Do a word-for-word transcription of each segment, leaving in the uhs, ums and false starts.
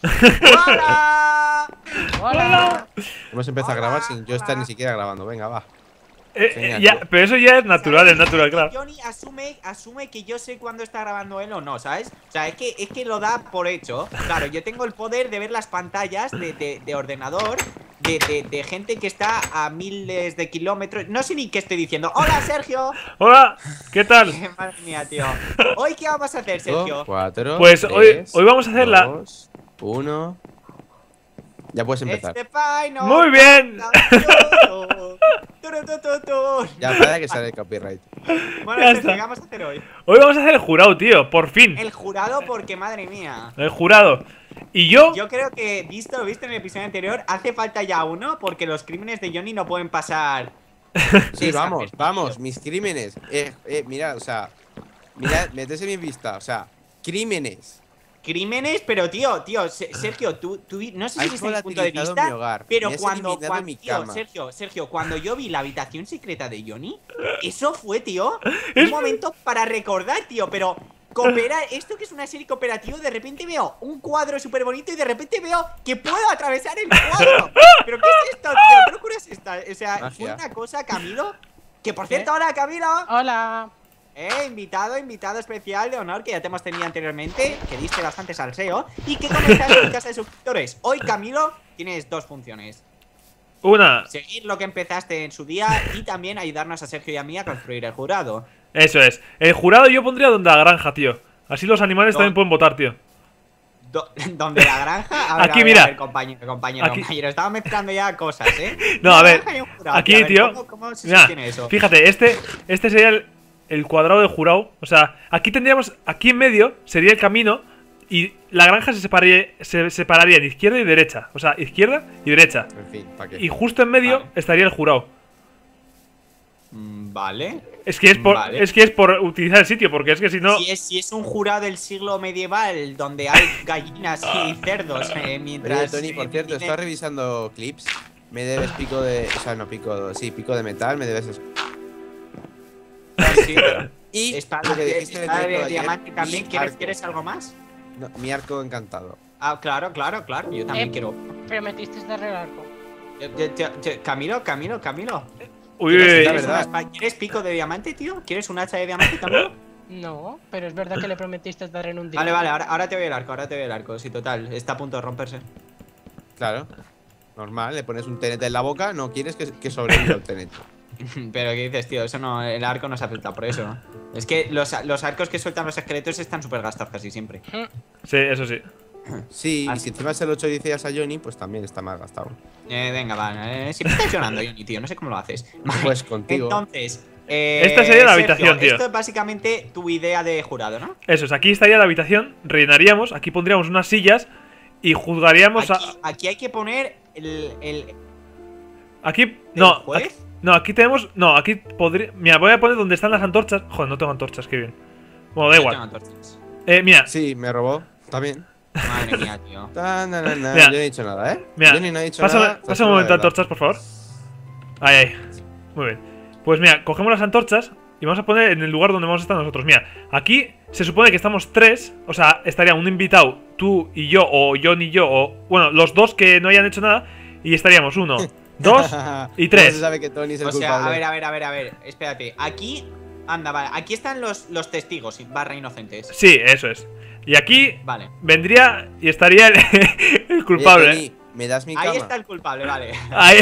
¡Hola! ¡Hola! Hemos empezado Hola, a grabar sin yo estar hola. ni siquiera grabando. Venga, va. Eh, Genial. eh, ya, pero eso ya es natural, es natural, claro. Johnny asume, asume que yo sé cuándo está grabando él o no, ¿sabes? O sea, es que, es que lo da por hecho. Claro, yo tengo el poder de ver las pantallas de, de, de ordenador de, de, de gente que está a miles de kilómetros. No sé ni qué estoy diciendo. ¡Hola, Sergio! Hola, ¿qué tal? Madre mía, tío. ¿Hoy qué vamos a hacer, Sergio? Cuatro. Pues hoy, tres, hoy vamos a hacer la... dos, uno. Ya puedes empezar. Este final Muy bien. Ya, para que sale el copyright. Bueno, Ya Sergio, está. ¿qué vamos a hacer hoy? Hoy vamos a hacer el jurado, tío, por fin. El jurado, porque madre mía. El jurado. Y yo... Yo creo que, visto lo visto en el episodio anterior, hace falta ya uno, porque los crímenes de Johnny no pueden pasar. Sí, vamos, desapercibidos. vamos, mis crímenes. Eh, eh, mirad, o sea, mirad, metes en mi vista, o sea, crímenes. Crímenes, pero tío, tío, Se- Sergio, tú, tú no sé si Hay viste mi punto de volatilizado vista, mi hogar. pero Me has cuando, eliminado cuando mi tío, cama. Sergio, Sergio, cuando yo vi la habitación secreta de Johnny, eso fue, tío, Es- un momento para recordar, tío, pero cooperar, esto que es una serie cooperativa, de repente veo un cuadro súper bonito y de repente veo que puedo atravesar el cuadro. ¿Pero qué es esto, tío? ¿Qué locura es esta? O sea, Magia. fue una cosa, Camilo, que por cierto, hola, Camilo. Hola. Eh, invitado, invitado especial de honor que ya te hemos tenido anteriormente, que diste bastante salseo y que comenzaste en casa de suscriptores. Hoy, Camilo, tienes dos funciones: Una. seguir lo que empezaste en su día y también ayudarnos a Sergio y a mí a construir el jurado. Eso es. El jurado yo pondría donde la granja, tío. Así los animales No. también pueden votar, tío. Do- ¿Donde la granja? A ver, Aquí, a ver, mira. a ver, compañero, compañero, Aquí. compañero. Estaba mezclando ya cosas, ¿eh? No, Una a ver, granja y un jurado, aquí, a ver, tío. ¿Cómo, cómo se Mira, sostiene eso? fíjate, este, este sería el, el cuadrado del jurado. O sea, aquí tendríamos, aquí en medio sería el camino y la granja se separaría, se separaría en izquierda y derecha. O sea, izquierda y derecha. En fin, ¿para qué? Y justo en medio Vale. estaría el jurado. Mm, Vale. Es que es por, Vale. es que es por utilizar el sitio, porque es que si no. Si es, si es un jurado del siglo medieval donde hay gallinas y cerdos eh, Oye, mientras... Tony, por eh, cierto, tiene- estás revisando clips. Me debes pico de. O sea, no pico. Sí, pico de metal, me debes. Sí, pero Y espada lo que de, dijiste en el espada de directo de ayer, diamante también. mi ¿Quieres, arco. ¿Quieres algo más? No, mi arco encantado. Ah, claro, claro, claro. Yo también Eh, quiero. Prometiste darle el arco. Yo- yo- yo- yo- Camilo, Camilo, Camilo. Uy, uy, ¿Quieres, uy, la quieres verdad. una espada- ¿Quieres pico de diamante, tío? ¿Quieres un hacha de diamante, Camilo? No, pero es verdad que le prometiste dar en un día. Vale, vale, ahora, ahora te doy el arco, ahora te doy el arco. Sí, total, está a punto de romperse. Claro. Normal, le pones un tenete en la boca, no quieres que, que sobreviva el tenete. Pero ¿qué dices, tío? Eso no, el arco no se afecta por eso. Es que los, los arcos que sueltan los esqueletos están súper gastados casi siempre. Sí, eso sí. Sí, y Así. si encima se lo ocho dices a Johnny, pues también está más gastado. Eh, venga, va. Eh, siempre estás llorando, Johnny, tío. No sé cómo lo haces. Vale, Pues contigo. Entonces, eh, Esta sería la Sergio, habitación, tío. Esto es básicamente tu idea de jurado, ¿no? Eso es, aquí estaría la habitación, rellenaríamos, aquí pondríamos unas sillas y juzgaríamos Aquí, a. aquí hay que poner el. el Aquí. ¿el No, juez? aquí- no, aquí tenemos. No, aquí podría. Mira, voy a poner donde están las antorchas. Joder, no tengo antorchas, qué bien. Bueno, da Yo igual. tengo antorchas. Eh, mira, Sí, me robó. Está bien. Madre mía, tío. Ta, na, na, na. Mira. Yo no he dicho nada, ¿eh? mira. Johnny no ha dicho Pásame, nada. pásame un momento antorchas, por favor. Ahí, ahí. Muy bien. Pues mira, cogemos las antorchas y vamos a poner en el lugar donde vamos a estar nosotros. Mira, aquí se supone que estamos tres. O sea, estaría un invitado, tú y yo, o John y yo, o. Bueno, los dos que no hayan hecho nada. Y estaríamos uno, dos y ¿Cómo se tres. sabe que Tony es el O sea, culpable? a ver, a ver, a ver, a ver. Espérate. Aquí. Anda, vale. Aquí están los, los testigos barra inocentes. Sí, eso es. Y aquí Vale. vendría y estaría el, el Oye, culpable. Tony, ¿me das mi cama? Ahí está el culpable, vale. Ahí.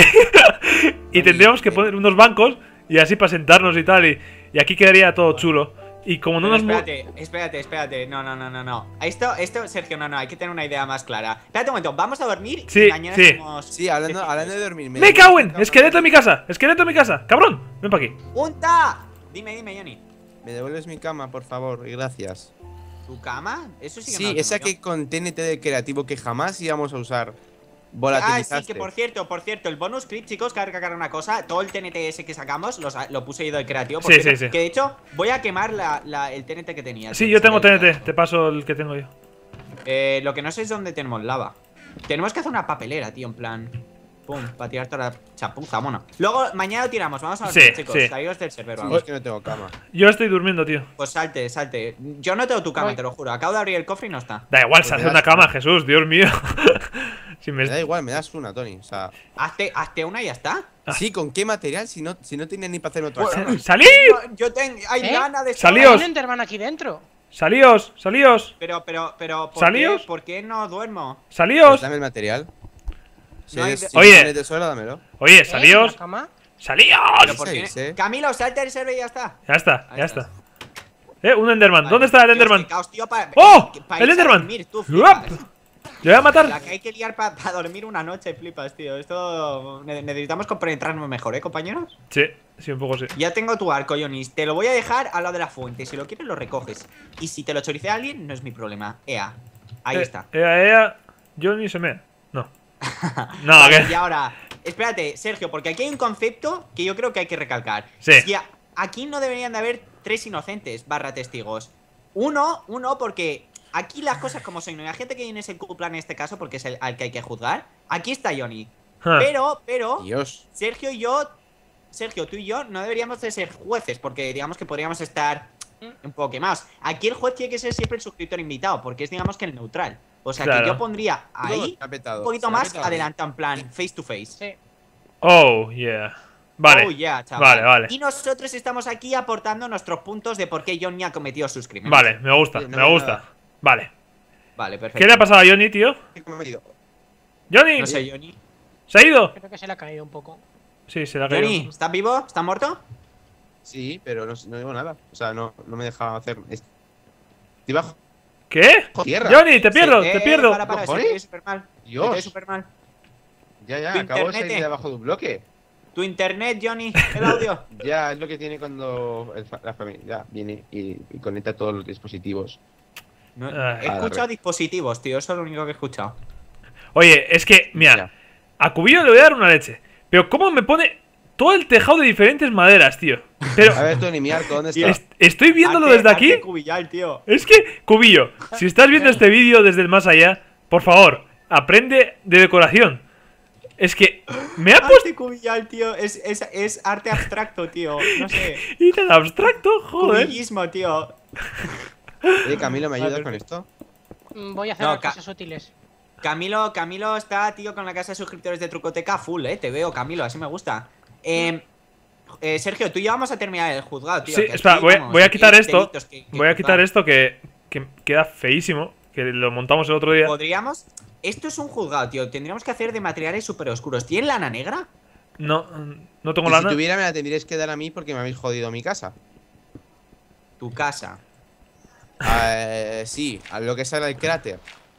Y Tony, tendríamos que ven. poner unos bancos y así para sentarnos y tal. Y, y aquí quedaría todo chulo. Y como no Pero nos mu- espérate, espérate, espérate. No, no, no, no, no. Esto, esto, Sergio, no, no. Hay que tener una idea más clara. Espérate un momento. Vamos a dormir Sí, y mañana sí. hacemos Sí, hablando, testigos. hablando de dormir. ¡Me devuelves cago mi en! cama? ¡Esqueleto en mi casa! ¡Esqueleto en mi casa! ¡Cabrón! Ven para aquí. ¡Punta! Dime, dime, Johnny. ¿Me devuelves mi cama, por favor? Y gracias. ¿Tu cama? Eso sí que no Sí, lo esa tengo yo. que con T N T de creativo que jamás íbamos a usar. Ah, Volatilizaste. sí, que por cierto, por cierto, el bonus clip, chicos, que cargar una cosa. Todo el T N T ese que sacamos los, lo puse yo de creativo. Por Sí, cierto, sí, sí. Que de hecho, voy a quemar la, la- el T N T que tenía. Sí, que yo tengo salió T de N T. Te paso el que tengo yo. Eh, lo que no sé es dónde tenemos lava. Tenemos que hacer una papelera, tío, en plan. Pum, para tirar toda la chapuza, mono. Luego, mañana lo tiramos, vamos a Sí, dormir, chicos. sí. Saliros del server, Sí, vamos. es que no tengo cama. Yo estoy durmiendo, tío. Pues salte, salte. Yo no tengo tu cama, Voy. te lo juro. Acabo de abrir el cofre y no está. Da igual, Pues se hace me una das cama, una. Jesús, Dios mío. Si me... Me da igual, me das una, Tony. O sea, Hazte, hazte una y ya está. sí, ¿con qué material? Si no, si no tiene ni para hacerme otra Bueno, cama. ¡Salid! No, yo tengo. Hay ¿Eh? lana de Salíos. Hay un Enderman aquí dentro. ¡Salíos! ¡Salíos! Pero, pero, pero. ¿por ¿Salíos? qué, ¿Por qué no duermo? Pues ¡Salíos! dame el material. Si, No hay eres- de- si Oye. tienes tesoro, dámelo. Oye, ¿Eh? salíos. ¿La cama? ¡Salíos! Pero ¿por qué? seis, ¿eh? Camilo, salta el server y ya está. Ya está, Ahí ya estás. está. Eh, un Enderman. Vale, ¿Dónde está el tío, Enderman? es que caos, tío, pa- ¡Oh! pa ¡El irse a Enderman! dormir, tú ¡Uap! flipas. ¡Le voy a matar! La que hay que liar para dormir una noche, flipas, tío. Esto. ne- Necesitamos compenetrarnos mejor, ¿eh, compañeros? Sí, sí, un poco sí. Ya tengo tu arco, Yonis. Te lo voy a dejar al lado de la fuente. Si lo quieres, lo recoges. Y si te lo choricea alguien, no es mi problema. Ea. Ahí Eh, está. Ea, ea. Yo ni se me. No. No, Vale, ¿qué? y ahora, espérate, Sergio, porque aquí hay un concepto que yo creo que hay que recalcar. Sí. Si a- aquí no deberían de haber tres inocentes barra testigos. Uno, uno, porque aquí las cosas como son. No hay gente que viene es el cuplan en este caso, porque es el al que hay que juzgar. Aquí está Johnny. Ah, Pero, pero, Dios. Sergio y yo, Sergio, tú y yo no deberíamos de ser jueces, porque digamos que podríamos estar un poco quemados. Aquí el juez tiene que ser siempre el suscriptor invitado, porque es digamos que el neutral. O sea Claro. que yo pondría ahí Se ha petado, un poquito se ha más petado. adelante, en plan face to face. Sí. Oh, yeah. Vale. Oh, yeah, chaval. Vale, vale. Y nosotros estamos aquí aportando nuestros puntos de por qué Johnny ha cometido sus crímenes. Vale, me gusta, Sí, no me hay gusta. nada. Vale. Vale, perfecto. ¿Qué le ha pasado a Johnny, tío? ¿Qué me he metido? ¡Johnny! No sé, Johnny. ¿Se ha ido? Creo que se le ha caído un poco. Sí, se le ha caído. Johnny, ¿estás vivo? ¿Estás muerto? Sí, pero no, no digo nada. O sea, no, no me dejaba hacer. Estoy bajo ¿Qué? tierra. Johnny, te pierdo, Sí, te eh, pierdo. Para, para, se ¿Cojones? te ve súper mal. Se te ve Dios. súper mal. Ya, ya, Tu acabo de internet, salir eh. de abajo de un bloque. Tu internet, Johnny, el audio. Ya, es lo que tiene cuando el fa- la familia viene y, y conecta todos los dispositivos. No, Ay. he escuchado Vale. dispositivos, tío. Eso es lo único que he escuchado. Oye, es que, mira, Ya. a Cubillo le voy a dar una leche. Pero ¿cómo me pone todo el tejado de diferentes maderas, tío? Pero A ver, Tony, mi arco, ¿dónde Tío, está? est- estoy viéndolo Arte- desde aquí. arte cubillar, tío. Es que, Cubillo, si estás viendo este vídeo desde el más allá, por favor, aprende de decoración. Es que me ha puesto... Arte cubillar, tío. Es, es, es arte abstracto, tío. No sé. Y tan abstracto, joder. Cubillismo, tío. Oye, Camilo, ¿me ayudas con esto? Mm, Voy a hacer No, las ca- cosas útiles. Camilo, Camilo está, tío, con la casa de suscriptores de Trucoteca full, eh. Te veo, Camilo, así me gusta. Eh, eh, Sergio, tú y yo vamos a terminar el juzgado, tío. Sí, que aquí, espera, voy, vamos, voy a aquí quitar hay esto. delitos que- que Voy a quitar juzgar. esto que, que queda feísimo. Que lo montamos el otro día. ¿Podríamos? Esto es un juzgado, tío. Tendríamos que hacer de materiales súper oscuros. ¿Tiene lana negra? No, no tengo Y si lana. tuviera, me la tendríais que dar a mí porque me habéis jodido mi casa. Tu casa. Eh, sí, a lo que sale el cráter.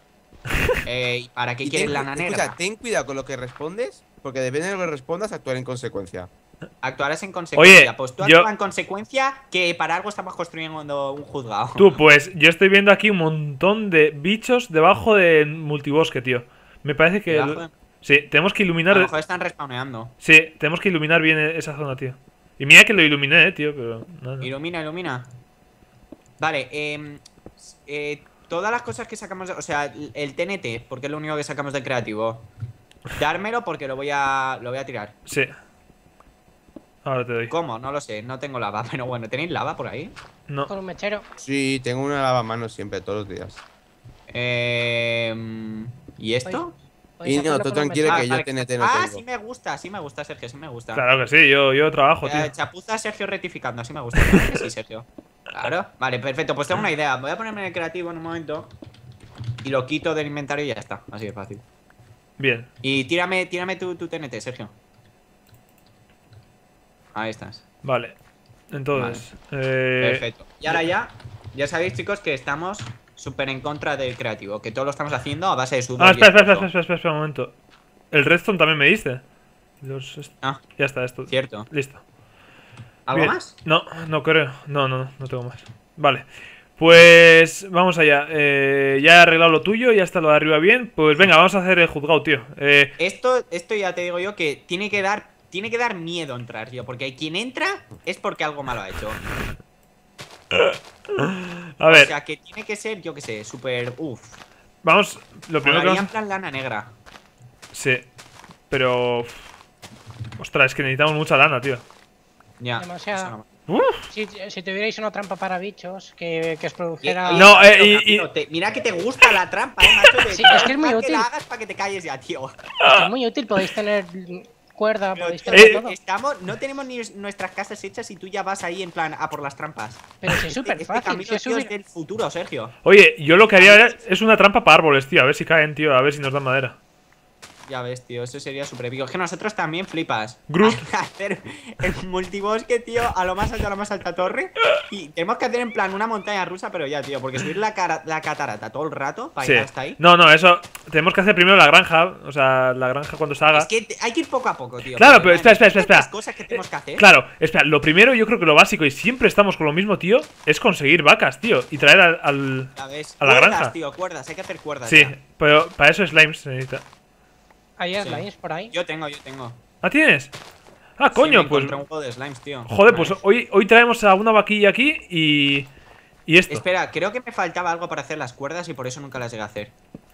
Eh, ¿y ¿Para qué Y quieres ten, lana negra? escucha, ten cuidado con lo que respondes, porque depende de lo que respondas, actuar en consecuencia. Actuarás en consecuencia. Oye, pues tú yo- actúa en consecuencia que para algo estamos construyendo un juzgado. Tú, pues, yo estoy viendo aquí un montón de bichos debajo de multibosque, tío. Me parece que... Debajo de- Sí, tenemos que A iluminar... lo mejor están respawneando. Sí, tenemos que iluminar bien esa zona, tío. Y mira que lo iluminé, eh, tío, pero... no, no. Ilumina, ilumina. Vale, eh, eh, todas las cosas que sacamos, de- o sea, el- el T N T, porque es lo único que sacamos del creativo. Dármelo porque lo voy a, lo voy a tirar. Sí. Ahora te doy. ¿Cómo? No lo sé, no tengo lava, pero bueno, ¿tenéis lava por ahí? No. Con un mechero. Sí, tengo una lavamanos siempre, todos los días. Eh, ¿Y esto? Podéis Y no, hacerlo tú con un tranquilo mechero. que yo T N T no ah, tengo. sí me gusta, sí me gusta, Sergio, sí me gusta. Claro que sí, yo, yo trabajo, tío. Eh, chapuza Sergio rectificando, así me gusta. Claro que sí, Sergio. Claro. Vale, perfecto. Pues tengo una idea. Voy a ponerme en el creativo en un momento. Y lo quito del inventario y ya está. Así de fácil. Bien. Y tírame, tírame tu, tu T N T, Sergio. Ahí estás. Vale. Entonces... Eh... Perfecto. Y ahora ya, ya sabéis, chicos, que estamos súper en contra del creativo. Que todo lo estamos haciendo a base de sudor. Ah, y espera, espera, espera, esfuerzo. espera, espera, espera un momento. El redstone también me diste. Los est- Ah, Ya está, esto. cierto. Listo. ¿Algo Bien. más? No, no creo. No, no, no, no tengo más. Vale. Pues vamos allá. Eh, ya he arreglado lo tuyo, ya está lo de arriba bien. Pues venga, vamos a hacer el juzgado, tío. Eh, Esto, esto ya te digo yo que tiene que dar, tiene que dar miedo entrar, tío. Porque quien entra es porque algo malo ha hecho. a ver, O sea, que tiene que ser, yo que sé, súper. Uff. vamos. Lo primero que Molaría en vamos. plan lana negra. Sí. pero... uf, ostras, es que necesitamos mucha lana, tío. Ya. Demasiado. eso Uf. Si, si tuvierais una trampa para bichos que, que os no. produjera. Eh, No, eh, tío, y- Camilo, y- te- mira que te gusta la trampa, eh, macho. Sí, es que es muy que útil. la hagas para que te calles ya, tío. Es muy útil, podéis tener cuerda, Pero, podéis tío, tener Eh, todo. estamos, no tenemos ni nuestras casas hechas y tú ya vas ahí en plan a por las trampas. Pero si es Este- súper este fácil. camino, Si es tío, es subir- del futuro, Sergio. Oye, yo lo que haría es una trampa para árboles, tío. A ver si caen, tío. A ver si nos dan madera. Ya ves, tío, eso sería súper épico. Es que nosotros también flipas. Groot. Hacer el multibosque, tío, a lo más alto, a la más alta torre. Y tenemos que hacer en plan una montaña rusa, pero ya, tío, porque subir la, cara- la catarata todo el rato para Sí. llegar hasta ahí. No, no, eso... Tenemos que hacer primero la granja. O sea, la granja cuando se haga. Es que te- hay que ir poco a poco, tío. Claro, porque, pero espera, man, espera, espera, espera. tantas cosas que tenemos que hacer. Claro, espera, lo primero yo creo que lo básico, y siempre estamos con lo mismo, tío, es conseguir vacas, tío. Y traer al... al- Ya ves. a la Cuerdas, granja. tío, cuerdas. Hay que hacer cuerdas. Sí, ya. pero para eso slimes se necesita. Hay Sí. slimes por ahí. Yo tengo, yo tengo. ¿Ah, tienes? Ah, Sí, coño, me pues... encontré un juego de slimes, tío. Joder, pues Nice. hoy, hoy traemos a una vaquilla aquí y... Y esto. Espera, creo que me faltaba algo para hacer las cuerdas y por eso nunca las llegué a hacer.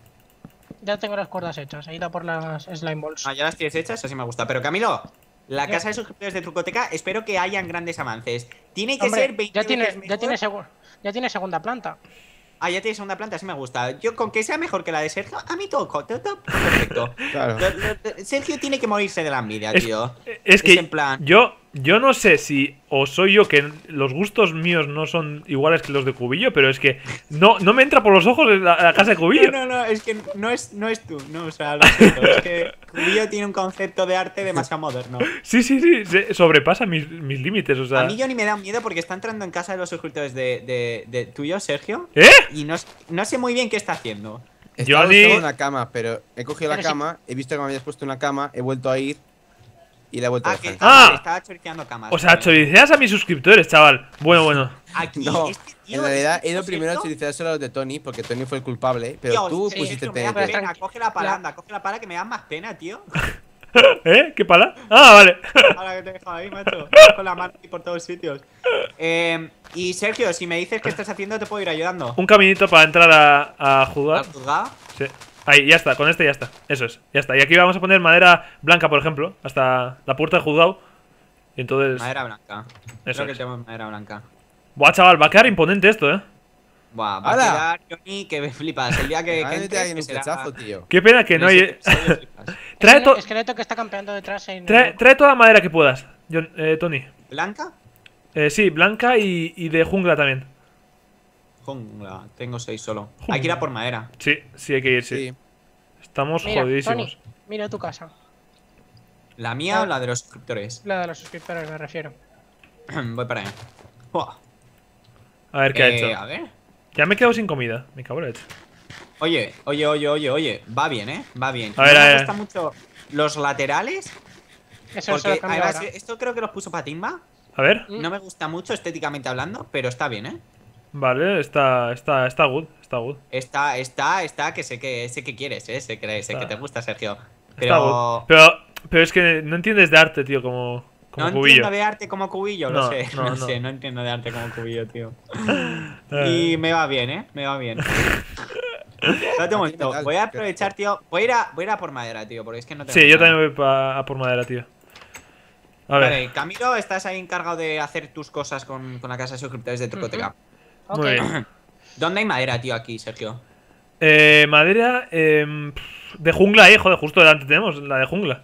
Ya tengo las cuerdas hechas. He ido a por las slime balls. Ah, ya las tienes hechas, así me gusta. Pero Camilo, la Yo- casa de suscriptores de Trucoteca, espero que hayan grandes avances. Tiene que Hombre, ser veinte ya tiene, veces ya mejor. tiene segu- ya tiene segunda planta. Ah, ya tienes segunda planta, así me gusta. Yo con que sea mejor que la de Sergio, a mí todo, co- todo, todo perfecto. Claro. Lo- lo- Sergio tiene que morirse de la envidia, Es, tío. es que Es en plan- yo, yo no sé si o soy yo que los gustos míos no son iguales que los de Cubillo, pero es que no, no me entra por los ojos la, la casa de Cubillo. No, no, no, es que no es, no es tú, no, o sea, lo siento. Es que Cubillo tiene un concepto de arte demasiado moderno. Sí, sí, sí, se- sobrepasa mis, mis límites, o sea... A mí Johnny me da miedo porque está entrando en casa de los suscriptores de, de, de tuyo, Sergio. ¿Eh? Y no, s- no sé muy bien qué está haciendo. Estaba Johnny- buscando una cama, pero he cogido la Pero sí. cama, he visto que me habías puesto una cama, he vuelto a ir y la he vuelto a Ah, que dejar. Ah. vale, estaba choriceando camas. O sea, vale. choriceas a mis suscriptores, chaval. Bueno, bueno. Aquí, No, este tío, en realidad este he ido tío, primero a Sergio, utilizárselo a los de Tony, porque Tony fue el culpable, pero tío, tú sí, pusiste Sergio, me da T N T. pena, coge la pala, anda, coge la pala que me da más pena, tío. ¿Eh? ¿Qué pala? Ah, vale. Ahora que te he dejado ahí, macho. Con la mano y por todos sitios. Eh, y Sergio, si me dices qué estás haciendo, te puedo ir ayudando. Un caminito para entrar a, a ¿Al jugar. juzgado? Sí. Ahí, ya está, con este ya está. Eso es, ya está. Y aquí vamos a poner madera blanca, por ejemplo, hasta la puerta del juzgado. Y entonces... Madera blanca. Eso Creo que es. tenemos madera blanca. Buah, chaval, va a quedar imponente esto, ¿eh? Buah, va a ¡Hala! quedar, Johnny, que me flipas. El día que, que Mándate entres, ahí en que un será- flechazo, tío. Qué pena que no en hay... ese episodio flipas. trae, Esquele- to- Esqueleto que está campeando detrás en. trae, trae toda la madera que puedas, John- eh, Tony. ¿Blanca? Eh, sí, blanca y, y de jungla también. Jungla, tengo seis solo. Hay que ir a por madera. Sí, sí hay que ir, sí. Sí. Estamos Mira, jodidísimos. Tony, mira tu casa. ¿La mía Ah. o la de los suscriptores? La de los suscriptores, me refiero. Voy para allá. Buah. A ver qué ha Eh, hecho. A ver. Ya me he quedado sin comida. Me cago en la leche. Oye, oye, oye, oye, oye. Va bien, ¿eh? Va bien. A ver, no a me ver. gustan mucho los laterales. Eso se lo Porque cambio además, ahora. esto creo que los puso Patimba. A ver. Mm. No me gusta mucho estéticamente hablando, pero está bien, ¿eh? Vale, está, está, está good. Está good. Está, está, está, que sé que sé que quieres, ¿eh? Sé que, sé que te gusta, Sergio. Está Pero good. Pero, pero es que no entiendes de arte, tío, como, como no cubillo. entiendo de arte como cubillo, lo No, sé. no, No, no. sé, no entiendo de arte como cubillo, tío. Eh, Y me va bien, ¿eh? Me va bien. Espérate un momento. metal, Voy a qué aprovechar, tío. Voy a ir a, voy a, ir a por madera, tío, porque es que no tengo Sí, yo nada. también voy pa- a por madera, tío. A ver. Vale, Camilo, estás ahí encargado de hacer tus cosas con, con la casa de suscriptores de Trucoteca. Ok. Muy bien. ¿Dónde hay madera, tío, aquí, Sergio? Eh, madera eh, pf, de jungla, eh, joder, justo delante tenemos la de jungla.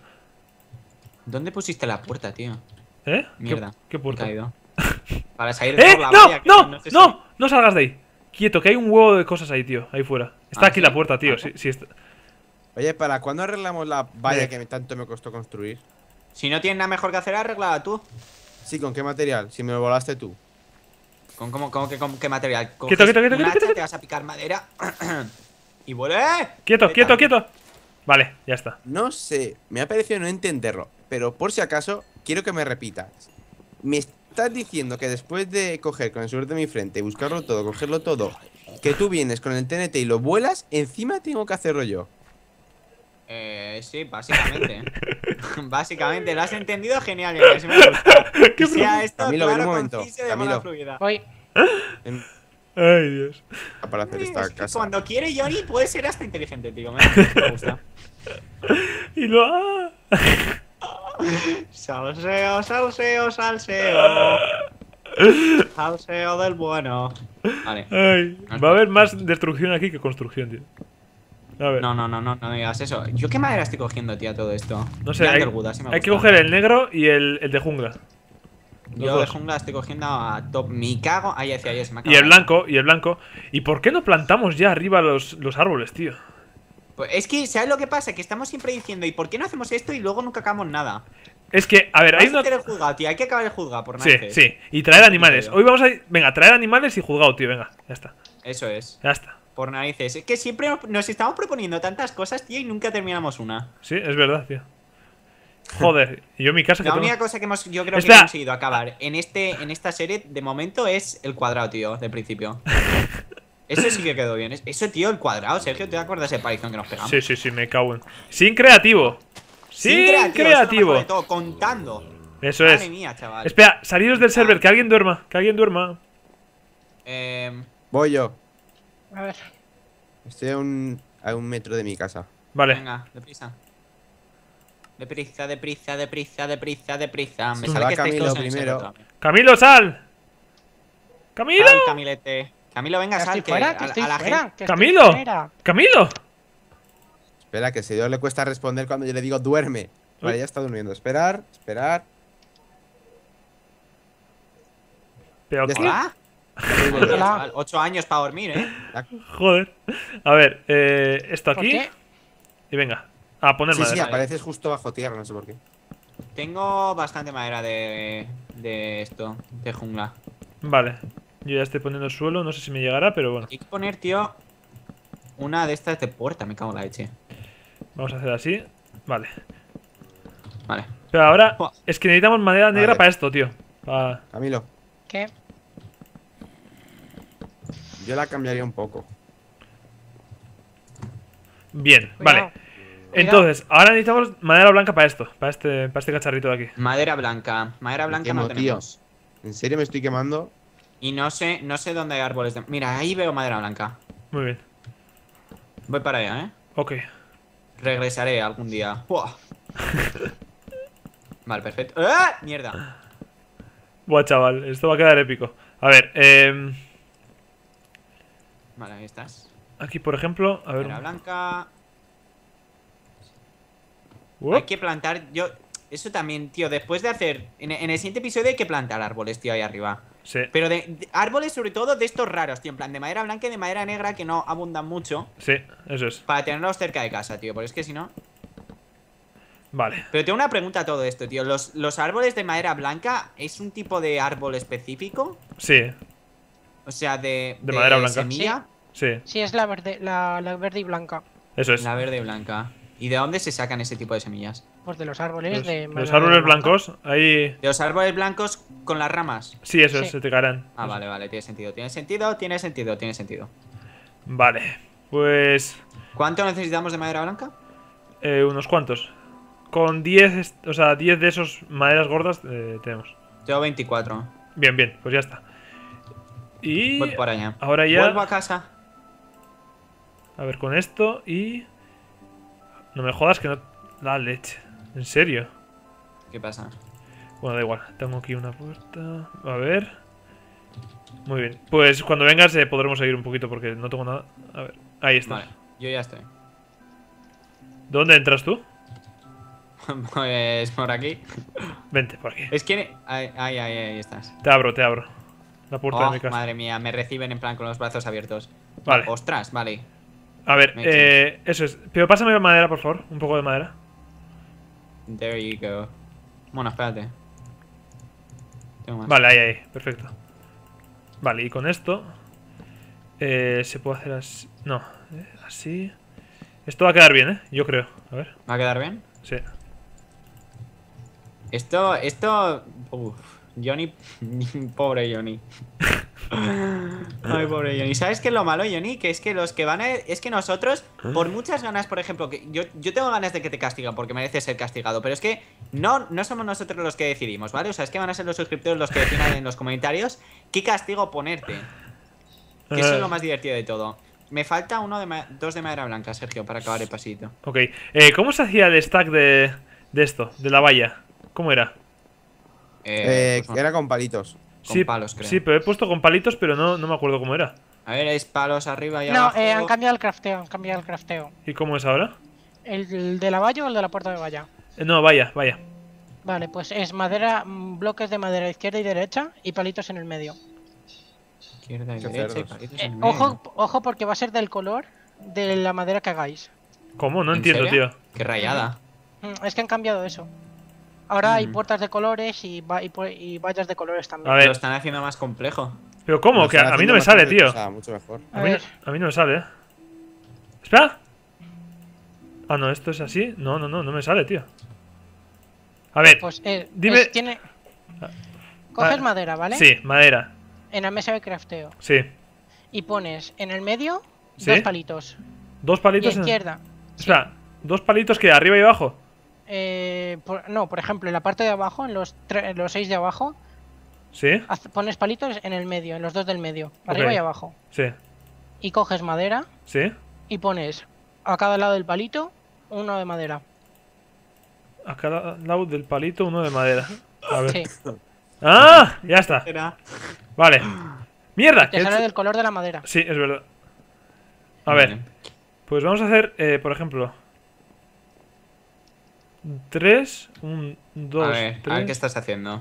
¿Dónde pusiste la puerta, tío? ¿Eh? ¿Qué- Mierda. ¿Qué, Me he puerta? caído. Para salir de ¡Eh! por la ¡No! valla, que ¡No! ¡No! sé si- ¡No! No salgas de ahí. Quieto, que hay un huevo de cosas ahí, tío. Ahí fuera. Está ¿Ah, aquí sí? la puerta, tío. Ah, Sí, sí, está- Oye, ¿para cuándo arreglamos la valla Vale. que me- tanto me costó construir? Si no tienes nada mejor que hacer, arreglala tú. Sí, ¿con qué material? Si me lo volaste tú. ¿Con cómo, cómo que con qué material? Quieto, Coges quieto, quieto, un quieto, hacha, quieto. te vas a picar madera y vuelve. Quieto, Vete quieto, a- quieto. Vale, ya está. No sé, me ha parecido no entenderlo, pero por si acaso, quiero que me repitas. Me estás diciendo que después de coger con el sur de mi frente, buscarlo todo, cogerlo todo, que tú vienes con el T N T y lo vuelas, encima tengo que hacerlo yo. Eh, sí, básicamente. Básicamente, lo has entendido genial, y así me gusta. Que sea esto Camilo, ven un claro, momento, conciso y de Camilo. mala fluida. Voy. En- Ay, Dios. Para hacer Sí, esta es que casa. cuando quiere Johnny puede ser hasta inteligente, tío. Me, me gusta. Y lo. ¡Ah! Salseo, salseo, salseo. Salseo del bueno. Vale. Ay, va a haber más destrucción aquí que construcción, tío. A ver. No, no, no, no, no digas eso. ¿Yo qué madera estoy cogiendo, tía, todo esto? No sé, hay, Underwood, así me hay que gusta. coger el negro y el, el de jungla. Los Yo de dos. jungla estoy cogiendo a top. Me cago. Ahí decía yo, se me acaba. Y el blanco, y el blanco. ¿Y por qué no plantamos ya arriba los, los árboles, tío? Pues es que, ¿sabes lo que pasa? Que estamos siempre diciendo, ¿y por qué no hacemos esto y luego nunca acabamos nada? Es que, a ver, hay Hay una... que hacer el juzgado, tío. Hay que acabar el juzgado por Sí, narices. sí. Y traer animales. yo. Hoy vamos a... Venga, traer animales y juzgado, tío. Venga, ya está. Eso es. Ya está. Por narices. Es que siempre nos estamos proponiendo tantas cosas, tío, y nunca terminamos una. Sí, es verdad, tío. Joder. Y yo en mi casa que La tengo... única cosa que hemos, yo creo que Espera. he conseguido acabar en este en esta serie, de momento, es el cuadrado, tío, de principio. Eso sí que quedó bien. Eso, tío, el cuadrado, Sergio, ¿te acuerdas de palizón que nos pegamos? Sí, sí, sí, me cago en... Sin creativo. Sin, creativo. eso es lo creativo. mejor de todo, contando. Eso Madre es. mía, chaval. Espera, saliros del server, que alguien duerma. Que alguien duerma. Eh, Voy yo. A ver. Estoy a un, a un metro de mi casa. Vale. venga, deprisa. Deprisa, deprisa, deprisa, deprisa, deprisa. Me Sí, sale va que estáis Camilo todos en el server primero. todavía. ¡Camilo, sal! ¡Camilo! Sal, Camilete. Camilo, venga, Que sal, estoy que fuera, a, que a estoy la fuera. gente... que estoy ¡Camilo! fuera. ¡Camilo! Espera, que si yo le cuesta responder cuando yo le digo duerme. Vale, Uy. ya está durmiendo. Esperar, esperar. Pero Ya qué... ¿Hola? Hola. Chaval, Ocho años para dormir, ¿eh? Joder. A ver, eh, esto ¿Por aquí. qué? Y venga. A poner Sí, sí, madera. Vale. apareces justo bajo tierra, no sé por qué. Tengo bastante madera de, de esto, de jungla. Vale. Yo ya estoy poniendo el suelo. No sé si me llegará, pero bueno. Hay que poner, tío, una de estas de puerta, me cago en la leche. Vamos a hacer así. Vale. Vale. Pero ahora Buah. es que necesitamos madera negra Vale. para esto, tío. Pa- Camilo, ¿Qué? yo la cambiaría un poco. Bien, Cuidado. vale. Entonces, ahora necesitamos madera blanca para esto. Para este, para este cacharrito de aquí. Madera blanca. Madera Me blanca quemo, no tío. tenemos. ¿En serio me estoy quemando? Y no sé, no sé dónde hay árboles de... Mira, ahí veo madera blanca. Muy bien. Voy para allá, ¿eh? Ok. Regresaré algún día. Buah. Vale, perfecto. ¡Ah! Mierda. Buah, chaval. Esto va a quedar épico. A ver, eh, Vale, ahí estás. aquí por ejemplo. A ver. Madera blanca. Uop. Hay que plantar. Yo. Eso también, tío. Después de hacer. En, en el siguiente episodio hay que plantar árboles, tío, ahí arriba. Sí, Pero de, de- árboles, sobre todo de estos raros, tío. En plan, de madera blanca y de madera negra que no abundan mucho. sí, eso es. Para tenerlos cerca de casa, tío. Porque es que si no. Vale. Pero tengo una pregunta a todo esto, tío. ¿Los, los árboles de madera blanca es un tipo de árbol específico? Sí, O sea, de. De madera blanca. Semilla. sí, Sí, es la verde, la, la verde y blanca. eso es. La verde y blanca. ¿Y de dónde se sacan ese tipo de semillas? Pues de los árboles Los, de los madera árboles blanca. blancos, ahí. De los árboles blancos con las ramas. Sí, eso es, Sí. se te caerán. Ah, vale, vale, tiene sentido. Tiene sentido, tiene sentido, tiene sentido. Vale, pues. ¿Cuánto necesitamos de madera blanca? eh, unos cuantos. Con diez, est- o sea, diez de esos maderas gordas eh, tenemos. Tengo veinticuatro. Bien, bien, pues ya está. Y. Voy por allá. Ahora ya. Vuelvo a casa. A ver, con esto y. No me jodas que no. La leche. ¿En serio? ¿Qué pasa? Bueno, da igual. Tengo aquí una puerta. A ver. Muy bien. Pues cuando vengas eh, podremos seguir un poquito porque no tengo nada. A ver. Ahí está. Vale, yo ya estoy. ¿Dónde entras tú? Pues por aquí. Vente, por aquí. Es que. Ahí, ahí, ahí, ahí estás. Te abro, te abro. La puerta Oh, de mi casa. madre mía, me reciben en plan con los brazos abiertos. Vale. Ostras, vale. A ver, Makes eh, eso es. Pero pásame madera, por favor. Un poco de madera. There you go. Bueno, espérate. Tengo más. Vale, ahí, ahí. Perfecto. Vale, y con esto. Eh, se puede hacer así. No, eh, así. Esto va a quedar bien, ¿eh? Yo creo. A ver. ¿Va a quedar bien? Sí. Esto, esto... Uf, Johnny... Pobre Johnny. Ay, pobre Johnny. ¿Sabes qué es lo malo, Johnny? Que es que los que van a... Es que nosotros, por muchas ganas, por ejemplo, que yo, yo tengo ganas de que te castigan porque mereces ser castigado, pero es que no, no somos nosotros los que decidimos, ¿vale? O sea, es que van a ser los suscriptores los que decidan en los comentarios qué castigo ponerte. Que eso es lo más divertido de todo. Me falta uno de ma- dos de madera blanca, Sergio, para acabar el pasito. Ok. Eh, ¿Cómo se hacía el stack de, de esto, de la valla. ¿Cómo era? Eh, Eh, pues no, era con palitos. con sí, palos, creo. sí, pero he puesto con palitos, pero no, no me acuerdo cómo era. A ver, ¿es palos arriba y No, abajo? eh, han cambiado el crafteo, han cambiado el crafteo. ¿Y cómo es ahora? ¿El, el de la valla o el de la puerta de valla? Eh, no, vaya, vaya. Vale, pues es madera, mm, bloques de madera izquierda y derecha y palitos en el medio. Izquierda y Qué derecha y cerdos. palitos Eh, en medio. ojo, ojo porque va a ser del color de la madera que hagáis. ¿Cómo? No ¿En entiendo, serio? tío. Qué rayada. Mm, Es que han cambiado eso. Ahora hay Mm. puertas de colores y, va- y, pu- y vallas de colores también. A ver. Lo están haciendo más complejo. ¿Pero cómo? Lo Que están a, a mí haciendo no me sale, bastante- tío. O sea, mucho mejor. A A mí, ver, a mí no me sale, eh. Espera. Ah, no, esto es así. No, no, no, no me sale, tío. A ver. pues eh, dime- es- tiene... Coges Ah, madera, ¿vale? Sí, madera. En la mesa de crafteo. Sí. Y pones en el medio ¿Sí? dos palitos. Dos Y a palitos en... izquierda. Espera, dos palitos que arriba y abajo. Eh, por- no, por ejemplo, en la parte de abajo, en los, tre- en los seis de abajo, ¿Sí? haz- pones palitos en el medio, en los dos del medio, arriba Ok. y abajo. Sí. Y coges madera ¿Sí? y pones a cada lado del palito uno de madera. A cada lado del palito uno de madera. A ver. Sí, ¡Ah! Ya está. Era. Vale. ¡Mierda! te que he sale hecho- del color de la madera. Sí, es verdad. A ver. Pues vamos a hacer, eh, por ejemplo... Tres, un, dos, A ver, a ver tres... qué estás haciendo.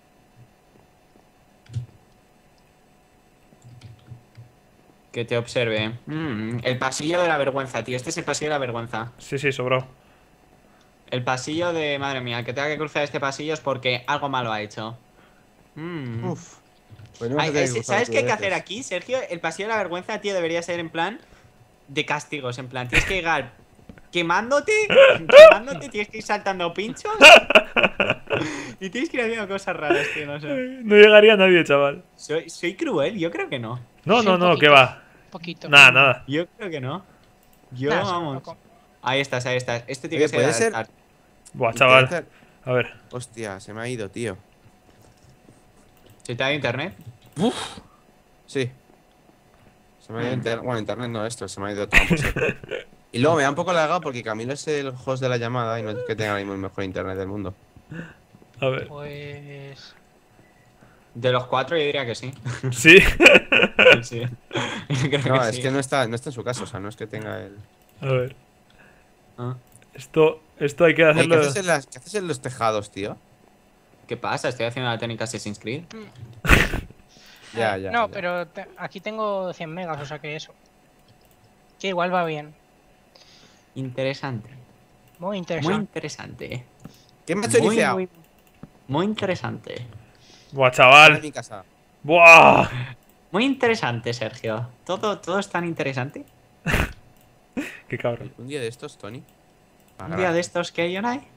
Que te observe. Mm, el pasillo de la vergüenza, tío. Este es el pasillo de la vergüenza. Sí, sí, sobrado. El pasillo de... Madre mía, el que tenga que cruzar este pasillo es porque algo malo ha hecho. Mm. Uf. Pues no vas a Ay, tener es- que cruzar ¿Sabes tú qué hay que veces. hacer aquí, Sergio? El pasillo de la vergüenza, tío, debería ser en plan de castigos. En plan, tienes que llegar quemándote, quemándote, tienes que ir saltando pinchos. Y tienes que ir haciendo cosas raras, tío, no sé. No llegaría nadie, chaval. Soy, soy cruel, yo creo que no. No, Sí, no, un no, poquito. que va. Poquito. Nada, nada. Yo creo que no. Yo, Nada, sí, vamos. poco. Ahí estás, ahí estás. Este tiene Oye, que ser ¿puede el ser? altar. Buah, chaval. Intenta- A ver. Hostia, se me ha ido, tío. ¿Se te ha ido internet? Sí. Se me ha ido internet. Bueno, internet no, esto, se me ha ido todo. Y luego me da un poco lagado porque Camilo es el host de la llamada y no es que tenga ahora mismo el mejor internet del mundo. A ver. Pues... De los cuatro yo diría que sí. Sí. Sí. Creo No, que es sí. que no está, no está en su casa, o sea, no es que tenga el. A ver. Ah. Esto, esto hay que Oye, ¿qué, hacerlo. haces en las- qué haces en los tejados, tío? ¿Qué pasa? Estoy haciendo la técnica Assassin's Creed. Ya, eh, ya. no, ya. pero te- aquí tengo cien megas, o sea que eso. Que igual va bien. Interesante. Muy Muy interesante. interesante. ¿Qué me ha Muy, choriceado? muy, muy interesante. Buah, En chaval. mi casa. Buah. Muy interesante, Sergio. Todo, todo es tan interesante. Qué cabrón. Un día de estos, Tony. Un día de estos que yo no hay.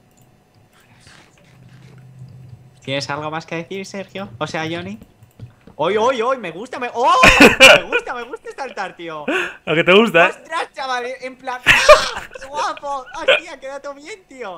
¿Tienes algo más que decir, Sergio? O sea, Johnny. ¡Hoy, hoy, hoy! Me gusta, me. ¡Oh! Me gusta, me gusta saltar, tío. ¿A que te gusta, eh? ¡Ostras, chaval! En plan. ¡Ah! ¡Qué guapo! ¡Hostia, queda todo bien, tío!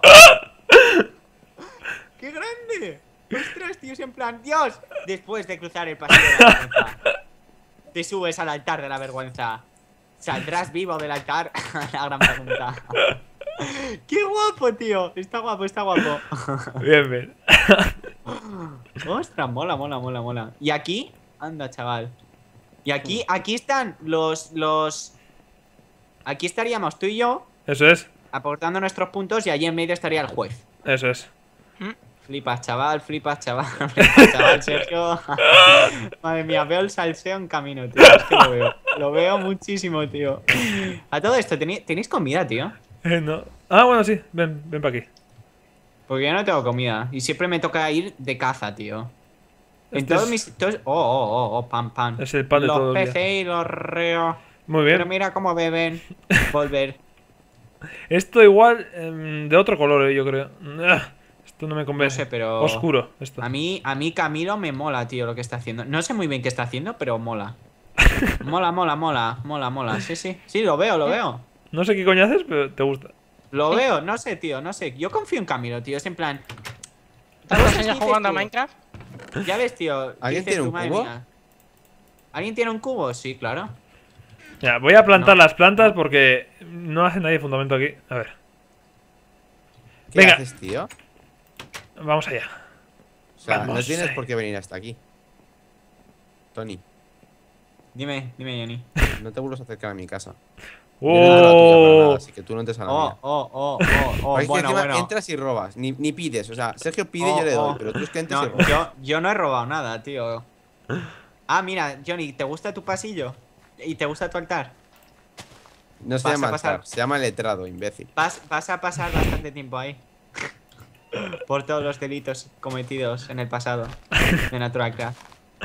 ¡Qué grande! ¡Ostras, tío! Es en plan. ¡Dios! Después de cruzar el pasillo de la vergüenza, te subes al altar de la vergüenza. ¿Saldrás vivo del altar? La gran pregunta. ¡Qué guapo, tío! Está guapo, está guapo. Bien, bien. Ostras, mola, mola, mola, mola. Y aquí, anda, chaval. Y aquí, aquí están los, los. Aquí estaríamos tú y yo Eso es. aportando nuestros puntos y allí en medio estaría el juez. Eso es. Flipas, chaval, flipas, chaval, flipas, chaval, Sergio. Madre mía, veo el salseo en camino, tío. Es que lo veo. Lo veo muchísimo, tío. A todo esto, ¿tení- ¿tenéis comida, tío? Eh, no. Ah, bueno, sí. Ven, ven para aquí. Porque yo no tengo comida. Y siempre me toca ir de caza, tío. En Este todos es- mis. todos- Oh, oh, oh, oh, pan, pan. Es el pan de los todos los días. peces y los reos. Muy Pero bien. mira cómo beben. Volver. Esto igual em, de otro color, eh, yo creo. Ah, esto no me No convence. sé, pero. Oscuro, esto. A mí, a mí Camilo me mola, tío, lo que está haciendo. No sé muy bien qué está haciendo, pero mola. Mola, mola, mola, mola, mola. Sí, sí. Sí, lo veo, lo veo. No sé qué coño haces, pero te gusta. Lo veo, no sé, tío, no sé. Yo confío en Camilo, tío. Es en plan. ¿Tantos ¿Qué años dices jugando a tú? Minecraft? Ya ves, tío. ¿Alguien dices tiene tú, un madre cubo? mía. ¿Alguien tiene un cubo? Sí, claro. Ya, voy a plantar No. las plantas porque no hace nadie fundamento aquí. A ver. ¿Qué Venga. haces, tío? Vamos allá. O sea, Vamos, no tienes eh. por qué venir hasta aquí. Tony, Dime, dime, Johnny. no te vuelvas a acercar a mi casa. Yo no entro a la tuya para nada, ¡Oh! así que tú no entres a la Oh, mía. oh, oh, oh, oh. Porque es que Bueno, encima bueno. entras y robas, ni, ni pides. O sea, Sergio pide y Oh, yo le doy, oh. pero tú es que entras y No, robas. yo, yo no he robado nada, tío. Ah, mira, Johnny, ¿te gusta tu pasillo? ¿Y te gusta tu altar? No se vas llama a pasar- altar, se llama letrado, imbécil. Vas, vas a pasar bastante tiempo ahí. Por todos los delitos cometidos en el pasado de Naturalcraft.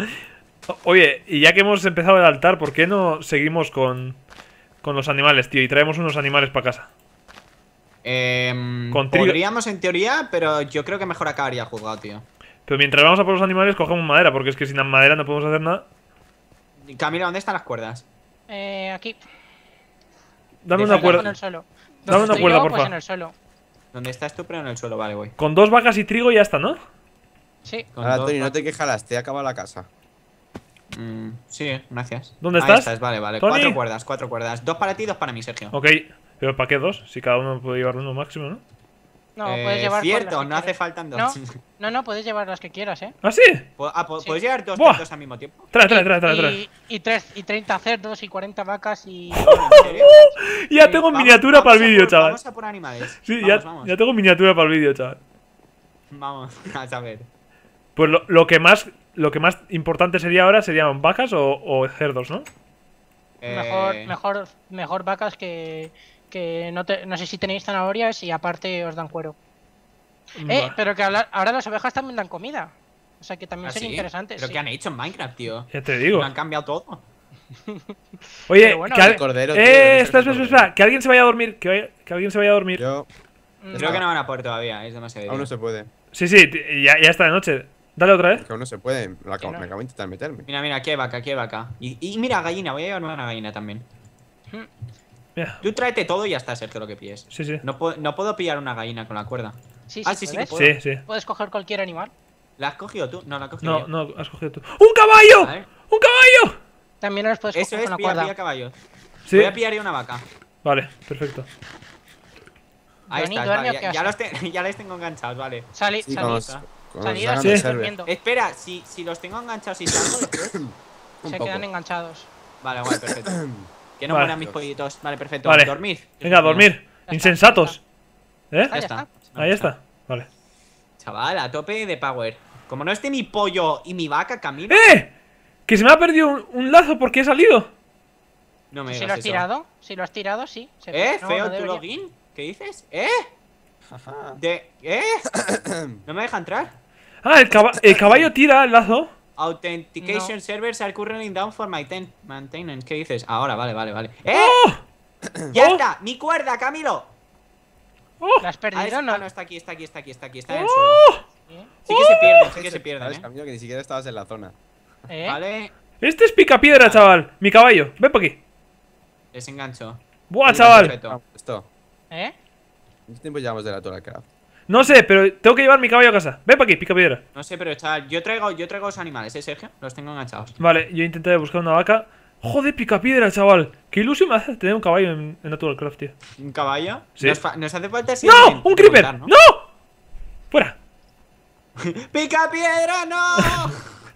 Oye, y ya que hemos empezado el altar, ¿por qué no seguimos con, con los animales, tío? Y traemos unos animales para casa. Eh, Con trigo- podríamos en teoría, pero yo creo que mejor acabaría juzgado, tío. Pero mientras vamos a por los animales, cogemos madera, porque es que sin madera no podemos hacer nada. Camila, ¿dónde están las cuerdas? Eh, aquí. Dame Deja una que En cuerda. el suelo. Dame Donde una estoy cuerda, yo, porfa. pues en el suelo. ¿Dónde estás tú? Pero en el suelo, vale, voy. Con dos vacas y trigo ya está, ¿no? Sí. Con Ahora, dos Tony, no pa- te quejarás, te he acabado la casa. Mm, sí, gracias. ¿Dónde Ahí estás? Vale, vale. Tony. Cuatro cuerdas, cuatro cuerdas. Dos para ti, dos para mí, Sergio. Ok. Pero ¿para qué dos? Si cada uno puede llevar uno máximo, ¿no? No, Eh, puedes llevar. todas las cierto, que no hace quieras. falta dos. No, no, no, puedes llevar las que quieras, ¿eh? ¿Ah, sí? Pu- ah, pu- Sí. ¿Puedes llevar dos Buah. cerdos al mismo tiempo? Trae, trae, trae, trae, trae. Y, y, tres, y treinta cerdos y cuarenta vacas y. ¿En serio? Ya Sí, tengo vamos- miniatura vamos para el a vídeo, por- chaval. Vamos a por animales. Sí, vamos, ya, vamos. ya tengo miniatura para el vídeo, chaval. Vamos, a saber. Pues lo, lo que más lo que más importante sería ahora serían vacas o, o cerdos, ¿no? Mejor, Eh, mejor, mejor vacas que. Que no, te, no sé si tenéis zanahorias y aparte os dan cuero. Eh, Va. pero que habla- ahora las ovejas también dan comida. O sea que también ¿ah, sería sí? interesante. ¿Pero sí. qué han hecho en Minecraft, tío? Ya te digo. Lo han cambiado todo. Oye, Pero bueno, que al- el cordero, tío, eh, debe ser espera, el espera, cordero. espera, que alguien se vaya a dormir, que, vaya- que alguien se vaya a dormir. Yo, Mm, Creo que no van a poder todavía, es demasiado aún no día. se puede. Sí, sí, t- ya, ya está de noche. Dale otra vez. Que aún no se puede. Me acabo, no. me acabo de intentar meterme. Mira, mira, aquí hay vaca, aquí hay vaca. Y, y mira, gallina, voy a llevarme una gallina también. Mira. Tú tráete todo y ya está, Sergio, lo que pilles. Sí, sí. No, puedo- no puedo pillar una gallina con la cuerda. Sí, Ah, sí, sí, sí que puedes. puedo. Sí, sí. Puedes coger cualquier animal. ¿La has cogido tú? No, la he cogido No, yo. no, has cogido tú. ¡Un caballo! Vale. ¡Un caballo! También los puedes Eso coger es, con la pilla, cuerda. pilla caballos. Sí. Voy a pillar yo una vaca. Vale, perfecto. Ahí Johnny, está, ¿duerme vale, o qué ya, ya hace? los te- ya les tengo enganchados, vale. Salid, Sí, salid. cuando, está. cuando Salid se a hagan Sí. de seguir server. durmiendo. Espera, si, si los tengo enganchados y salgo después. Un Se poco. quedan enganchados. Vale, guay, perfecto. Que no Vale. mueran mis pollitos. Vale, perfecto. Vale. Dormid. Venga, a dormir. está, Insensatos. ¿Eh? Ah, Ya ya está. está. Ahí está. Vale. Chaval, a tope de power. Como no esté mi pollo y mi vaca camino. ¡Eh! Que se me ha perdido un, un lazo porque he salido. No me Si digas lo has eso. tirado, si lo has tirado, sí. se- ¿Eh? no, ¿Feo no tu debería. login? ¿Qué dices? ¿Eh? De... ¿Eh? ¿No me deja entrar? Ah, el, caba- el caballo tira el lazo. Authentication No. servers are currently down for my ten maintenance. ¿Qué dices? Ahora, vale, vale, vale. ¡Eh! ¡Oh! ¡Ya ¡Oh! está! ¡Mi cuerda, Camilo! ¡Oh! ¿La has Ah, perdido? es- No. ah, no, está aquí, está aquí, está aquí, está aquí, está en el suelo. ¿Eh? Sí que se pierden, sí que se pierden, ¿Sabes, eh. Camilo, que ni siquiera estabas en la zona? ¿Eh? Vale, Este es picapiedra, chaval. Mi caballo. Ven para aquí. les engancho. Buah, Vale, chaval. perfecto. Esto. ¿Eh? ¿Cuánto tiempo llevamos de la Naturalcraft? No sé, pero tengo que llevar mi caballo a casa. Ven para aquí, picapiedra. No sé, pero chaval, yo traigo, yo traigo los animales, ¿eh, Sergio? Los tengo enganchados. Vale, yo intenté buscar una vaca. Joder, picapiedra, chaval. Qué ilusión me hace tener un caballo en, en Naturalcraft, tío. ¿Un caballo? Sí. Nos, fa- nos hace falta... sí, ¡No! de- ¡Un de creeper! montar, ¿no? ¡No! ¡Fuera! ¡Pica piedra, no!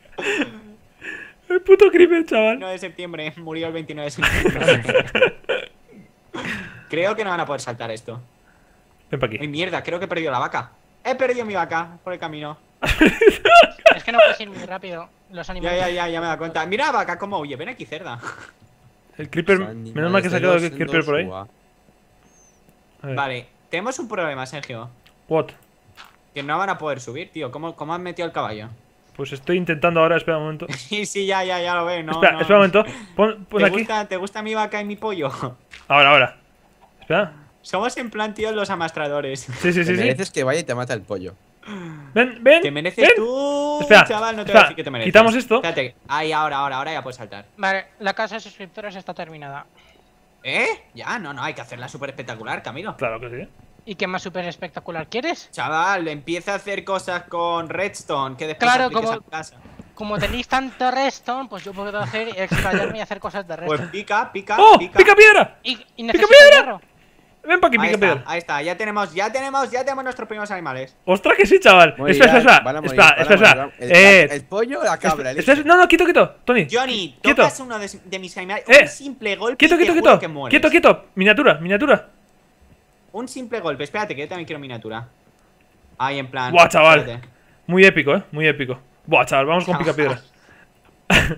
El puto creeper, chaval. uno de septiembre, murió el veintinueve de septiembre. Creo que no van a poder saltar esto. Ven para ¡Ay, aquí. mierda! Creo que he perdido la vaca. He perdido mi vaca por el camino. Es que no puedes ir muy rápido. Los Ya, animales. ya, ya, ya me da cuenta. Mira la vaca cómo huye. Ven aquí, cerda. El creeper. Los Menos mal que se ha animales quedado de el los creeper por ahí. Endosua. A ver. Vale, tenemos un problema, Sergio. What? Que no van a poder subir, tío. ¿Cómo, cómo han metido el caballo? Pues estoy intentando ahora. Espera un momento. Sí, sí, ya, ya, ya lo veo. No, espera, no. espera un momento. Pon, pon ¿Te, aquí. gusta, ¿Te gusta mi vaca y mi pollo? Ahora, ahora. Espera. Somos en plan, tío, los amastradores. Sí, sí, Te sí, sí. mereces que vaya y te mata el pollo. Ven, ven. Te mereces ven. tú, Espera, chaval. No te espera, voy a decir que te mereces. quitamos esto. Espérate. Ahí, ahora, ahora, ahora ya puedes saltar. Vale, la casa de suscriptores está terminada. ¿Eh? Ya, no, no, hay que hacerla súper espectacular, Camilo. Claro que sí. ¿Y qué más súper espectacular quieres? Chaval, empieza a hacer cosas con Redstone que después Claro, apliques como- a tu casa. Como tenéis tanto redstone, pues yo puedo hacer explayarme y hacer cosas de Pues redstone. pica, pica, ¡Oh! pica. ¡Pica piedra! Y, y necesito piedra! hierro. Ven pa' aquí, Ahí pica está, piedra. ahí está, ya tenemos, ya tenemos, ya tenemos nuestros primeros animales. Ostras, que sí, chaval. Muy Espera, bien, espera, van a morir, espera. van a Espera, espera. morir, el, Eh. el pollo o la cabra. el espera, espera, no, no, quieto, quieto. Tony. Johnny, Quieto. tocas uno de, de mis animales. Eh, Un simple golpe. Quieto, y te quieto, juro quieto. que mueres. Quieto, quieto. Miniatura, miniatura. Un simple golpe. Espérate, que yo también quiero miniatura. Ahí, en plan. Buah, chaval. espérate. Muy épico, eh. Muy épico. Buah, chaval, vamos con pica Chaval. piedra.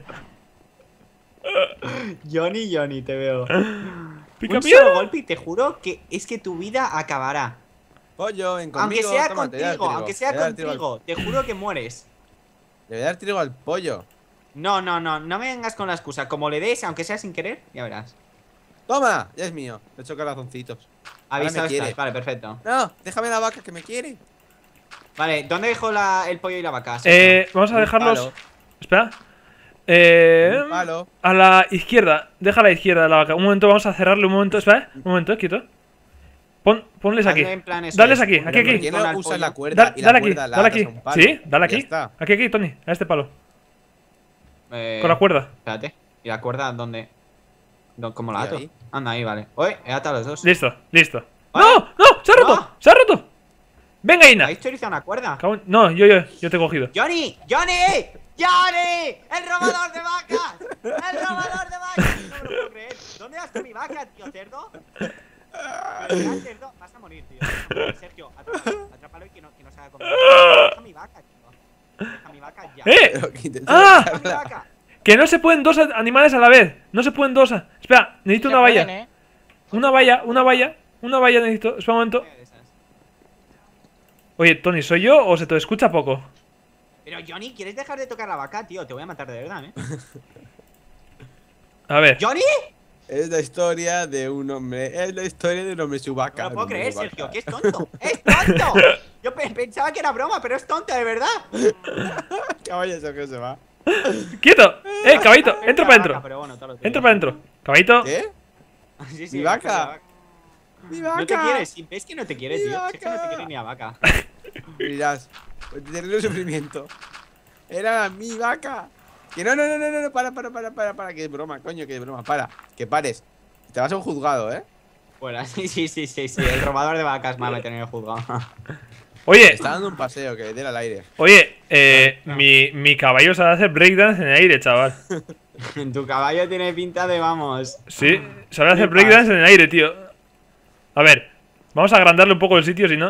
Johnny, Johnny, te veo. Pica Un piedra. solo golpe y te juro que es que tu vida acabará. Pollo, ven Aunque conmigo. sea toma, te voy a dar contigo, trigo, aunque te sea voy a dar trigo al- contigo. Te juro que mueres. Le voy a dar trigo al pollo. No, no, no, no me vengas con la excusa. Como le des, aunque sea sin querer, ya verás. Toma, ya es mío. Le he hecho corazoncitos. Ahora me Avisado quiere. estás, vale, perfecto. No, déjame la vaca que me quiere. Vale, ¿dónde dejo la- el pollo y la vaca? Eh, vamos a Un dejarlos. palo. Espera. Eh. Un palo. A la izquierda. Deja a la izquierda la vaca. Un momento, vamos a cerrarle un momento. Espera, un momento, eh, quieto. Pon, ponles aquí. Hazlo en plan eso, Dales es, aquí, un aquí, aquí. ¿Por qué Con no al usas pollo. la cuerda? Da- y la dale aquí, cuerda la dale atas aquí. a un palo? Sí, dale Ya aquí. está. Aquí, aquí, Tony. A este palo. Eh, Con la cuerda. Espérate. ¿Y la cuerda dónde? ¿Dó- ¿Cómo la Sí, ato? ahí. Anda, ahí, vale. Oye, he atado los dos. Listo, listo. Vale. ¡No! ¡No! ¡Se ha roto! No. ¡Se ha roto! ¡Venga, Ina! ¿Habéis chorizado una cuerda? Cago en- No, yo, yo, yo te he cogido. ¡Johnny! ¡Johnny! ¡Johnny! ¡El robador de vacas! ¡El robador de vacas! No me lo puedo creer. ¿Dónde vas con mi vaca, tío cerdo? Pero ya, cerdo, vas a morir, tío. Sergio, atrápalo, atrápalo y que no, que no se haga conmigo. Deja mi vaca, tío. Deja mi vaca ya. ¡Eh! Pero que intenta ¡Ah! Deja mi dejarla. vaca. Que no se pueden dos a- animales a la vez. No se pueden dos. a- Espera, necesito Se una valla. pueden, ¿eh? Una valla, una valla. Una valla necesito. Espera un momento. Oye, Tony, ¿soy yo o se te escucha poco? Pero, Johnny, ¿quieres dejar de tocar la vaca, tío? Te voy a matar de verdad, ¿eh? A ver. ¿Johnny? Es la historia de un hombre. Es la historia de un hombre y su vaca. No lo puedo de un creer, hombre y su Sergio, vaca. que es tonto. ¡Es tonto! Yo pe- pensaba que era broma, pero es tonto, de verdad. Caballo, Sergio se va. ¡Quieto! ¡Eh, caballito! Entra para Vaca, adentro. pero bueno, todo lo Entra para adentro. Caballito. ¿Qué? Sí, sí, Mi la vaca. ¡Mi vaca! No te quieres, si ves que no te quiere, Mi tío. Si es que no te vaca. quiere ni a vaca. Mirás. Terrible sufrimiento. Era mi vaca. Que no, no, no, no, no, no, para, para, para, para, para. Que es broma, coño, que es broma. Para. Que pares. Te vas a un juzgado, ¿eh? Bueno, sí, sí, sí, sí, sí. El robador de vacas me va a meter en el juzgado. Oye, Está dando un paseo, que le dé al aire. oye, eh, mi, mi caballo sabe hacer breakdance en el aire, chaval. Tu caballo tiene pinta de vamos. Sí, sabe hacer Flipas. breakdance en el aire, tío. A ver, vamos a agrandarle un poco el sitio, si no.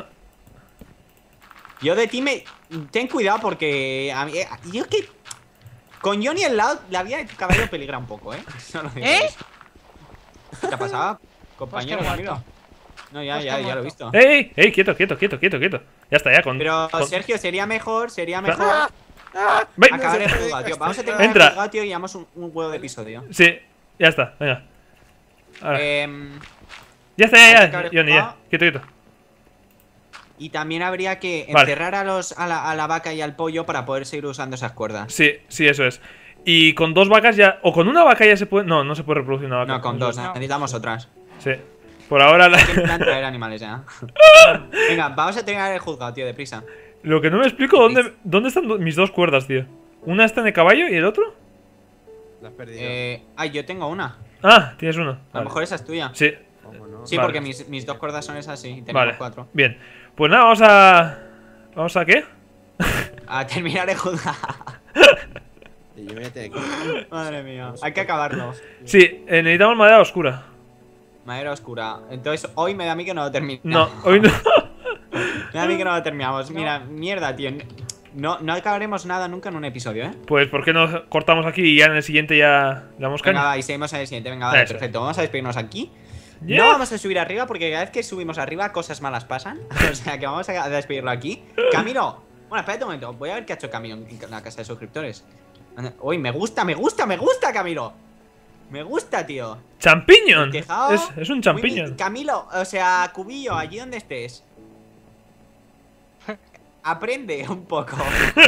Yo de ti me. Ten cuidado porque. A mí, eh, yo es que. Con Johnny al lado, la vida de tu caballo peligra un poco, ¿eh? Solo digo ¿Eh? eso. ¿Qué te ha pasado, compañero Hostia, Camilo? muerto. No, ya, Hostia, ya, ya lo he muerto. visto. ¡Ey, ey, ey! Quieto, quieto, quieto, quieto, quieto. Ya está, ya con. Pero, con- Sergio, sería mejor, sería Espera. mejor Ven. acabar el juzgado, tío. Vamos a terminar Entra. el juzgado, tío, y llevamos un, un huevo de episodio. Sí, ya está, venga. Ahora. Em, ya está, hay que ya, ya. acabar el Johnny, ya. juzgado. Quieto, quieto. y también habría que Vale. enterrar a, los, a, la, a la vaca y al pollo para poder seguir usando esas cuerdas. Sí, sí, eso es. Y con dos vacas ya. O con una vaca ya se puede. No, no se puede reproducir una vaca. No, con dos, No. necesitamos otras. Sí. Por ahora, la- Hay que plan traer animales ya. Venga, vamos a terminar el juzgado, tío, deprisa. lo que no me explico, ¿dónde, ¿dónde están do- mis dos cuerdas, tío? Una está en el caballo y el otro. La has perdido. Eh, ay, yo tengo una. Ah, tienes una. A lo Vale. mejor esa es tuya. Sí, ¿Cómo no? Sí, Vale. porque mis, mis dos cuerdas son esas, sí. y Tenemos vale. cuatro. Bien. Pues nada, vamos a. ¿Vamos a qué? A terminar el juzgado. Y yo me voy a tener que ir. Madre mía. Hay que acabarlo. Sí, eh, necesitamos madera oscura. Madera oscura. Entonces, hoy me da a mí que no lo terminamos. No, hoy no. Me da a mí que no lo terminamos. Mira, mierda, tío. No, no acabaremos nada nunca en un episodio, ¿eh? Pues, ¿por qué no cortamos aquí y ya en el siguiente ya le damos Venga, caña? va, y seguimos en el siguiente. Venga, vale, Eso. perfecto. Vamos a despedirnos aquí. Ya. No vamos a subir arriba porque cada vez que subimos arriba cosas malas pasan. O sea que vamos a despedirlo aquí. Camilo. Bueno, espérate un momento. Voy a ver qué ha hecho Camilo en la casa de suscriptores. Uy, me gusta, me gusta, me gusta, Camilo. Me gusta, tío. ¡Champiñón! El tejado. Es, es un champiñón. Uy, Camilo, o sea, Cubillo, allí donde estés. Aprende un poco.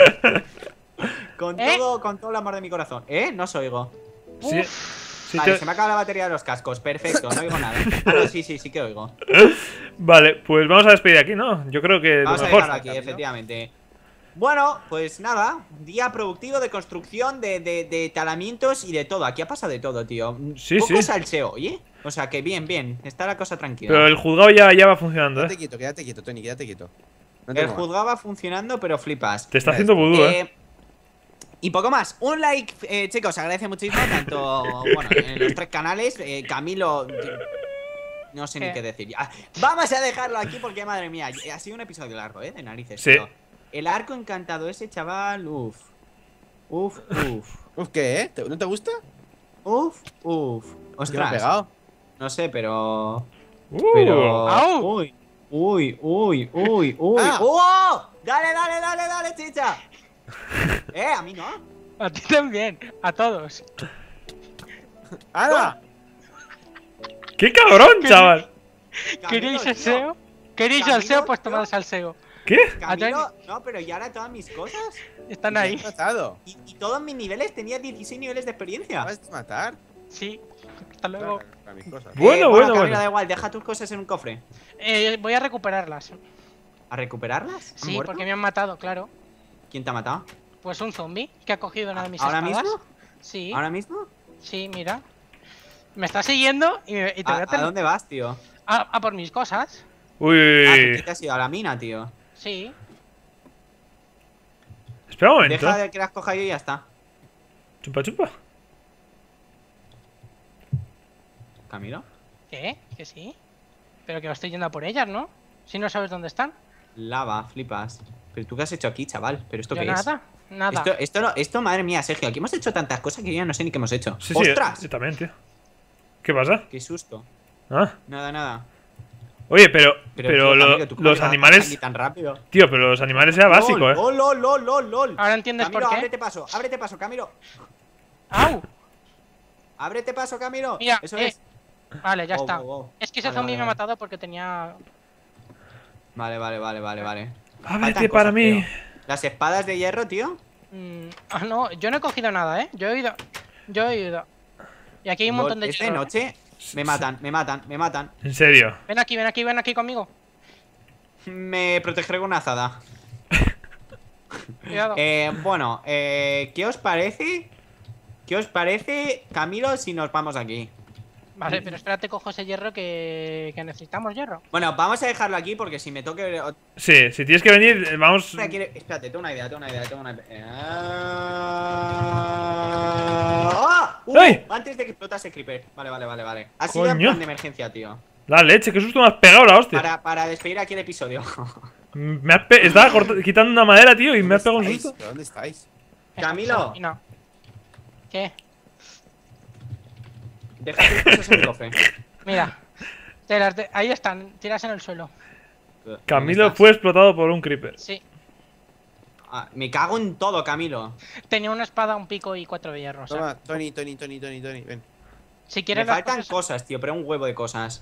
Con ¿Eh? todo, con todo el amor de mi corazón. ¿Eh? No os oigo. Sí, sí Vale, te- se me acaba la batería de los cascos. Perfecto, no oigo nada. Ah, no, sí, sí, sí que oigo. Vale, pues vamos a despedir aquí, ¿no? Yo creo que Vamos lo a mejor. dejarlo aquí, Camilo. efectivamente. Bueno, pues nada, día productivo de construcción, de, de, de talamientos y de todo. Aquí ha pasado de todo, tío. Sí, Poco sí. salseo, oye. O sea que bien, bien, está la cosa tranquila. Pero el juzgado ya, ya va funcionando, Quédate ¿eh? quieto, quédate quieto, Tony, quédate quieto. No te El muevas. juzgado va funcionando, pero flipas. Te está Mira haciendo esto. vudú, ¿eh? Eh, y poco más, un like, eh, chicos, agradece muchísimo. Tanto, bueno, en los tres canales. eh, Camilo. No sé ni ¿Qué? qué decir. Ah, vamos a dejarlo aquí porque, madre mía, ha sido un episodio largo, ¿eh? De narices. Sí. Tío. El arco encantado ese, chaval. Uf. Uf, uf. Uf, ¿qué, eh? ¿Te- ¿No te gusta? Uf, uf. ¿Qué me ha Ostras. pegado? No sé, pero. Uh. Pero. Au. Uy, uy, uy, uy, uy. Ah. ¡Oh! Dale, dale, dale, dale, chicha. Eh, a mí no. A ti también, a todos. ¡Hala! ¡Qué cabrón, chaval! ¿Queréis Camilo, el tío. SEO? ¿Queréis el Camilo, SEO? Pues tío. tomad salseo. ¿Qué? Camilo, no, pero ya ahora todas mis cosas. Están ¿Me ahí. has matado? Y, y todos mis niveles tenía dieciséis niveles de experiencia. ¿Me vas a matar? Sí. Hasta luego. Para, para mis cosas. Bueno, Eh, bueno, Camilo, bueno. da igual, deja tus cosas en un cofre. Eh, voy a recuperarlas. ¿A recuperarlas? ¿Han Sí, muerto? porque me han matado, claro. ¿Quién te ha matado? Pues un zombie que ha cogido una de mis ¿Ahora espadas. mismo? Sí, ¿Ahora mismo? sí, mira. Me está siguiendo y, me- y te ¿A, voy a a tener. dónde vas, tío? A, a por mis cosas. Uy, uy, Ah, uy. ¿por qué te has ido a la mina, tío? Sí. Espera un momento. Deja de que las coja yo y ya está. Chupa, chupa. ¿Camilo? ¿Qué? Que sí. Pero que me estoy yendo a por ellas, ¿no? Si no sabes dónde están. Lava, flipas. ¿Pero tú qué has hecho aquí, chaval? ¿Pero esto Yo qué nada, es? nada. Esto, esto, no- esto, madre mía, Sergio, aquí hemos hecho tantas cosas que yo ya no sé ni qué hemos hecho. Sí, sí, ¡Ostras! yo también, tío. ¿Qué pasa? ¡Qué susto! Ah. Nada, nada. Oye, pero, pero, tío, lo- Camilo, ¿tú cómo los ibas a animales. aquí tan rápido? Tío, pero los animales era básico, ¡Lol! eh. ¡Oh, lol, lol, lol, lol! Ahora entiendes Camilo, por qué. ábrete paso, ábrete paso, Camilo. ¡Au! Ábrete paso, Camilo. Mira, Eso eh, es. Vale, ya Oh, está. oh, oh. Es que ese Vale, zombie vale, me ha vale. matado porque tenía. Vale, vale, vale, vale, vale. Ábrete Faltan para cosas, mí. tío. Las espadas de hierro, tío. Mm, ah, no, yo no he cogido nada, ¿eh? Yo he ido. Yo he ido. Y aquí hay un Lol, montón de es de hierro. noche. Me matan, me matan, me matan. En serio. Ven aquí, ven aquí, ven aquí conmigo. Me protegeré con una azada. Cuidado. Eh, bueno, eh, ¿qué os parece? ¿Qué os parece, Camilo, si nos vamos aquí? Vale, pero espérate, cojo ese hierro que, que necesitamos hierro. Bueno, vamos a dejarlo aquí porque si me toque otra Sí, si tienes que venir, eh, vamos. quiere- Espérate, tengo una idea, tengo una idea, tengo una idea. ¡Ah! ¡Uh! ¡Ay! Antes de que explotase Creeper. Vale, vale, vale, vale. Ha sido en Coño. plan de emergencia, tío. La leche, qué susto me has pegado la hostia. Para, para despedir aquí el episodio. Me has pe- Estaba corta- quitando una madera, tío, y me has pegado un ¿Estáis? susto. ¿Pero dónde estáis? Camilo. Y no. ¿Qué? Deja tus cosas en el cofre. Mira. Te las de- Ahí están, tiras en el suelo. Camilo ¿Dónde estás? fue explotado por un creeper. Sí. Ah, me cago en todo, Camilo. Tenía una espada, un pico y cuatro de hierro. O sea, Toma, Tony, Tony, Tony, Tony, Tony, ven. si Me quieres las faltan cosas- cosas, tío, pero un huevo de cosas.